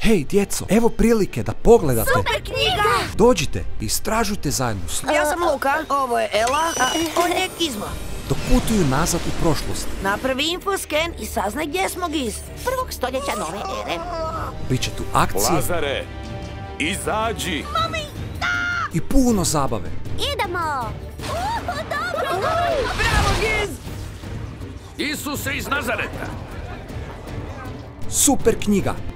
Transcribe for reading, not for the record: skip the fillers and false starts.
Hej, djeco, evo prilike da pogledate. Super knjiga! Dođite, istražujte zajedno. Ja sam Luka, ovo je Ela, a on je Gizmo. Dok putuju nazad u prošlost. Napravi infosken i saznaj gdje smo Giz. 1. stoljeća nove ere. Biće tu akcije Lazare, izađi! i puno zabave. Idemo! Dobro! Bravo, Giz! Isuse iz Nazareta. Super knjiga.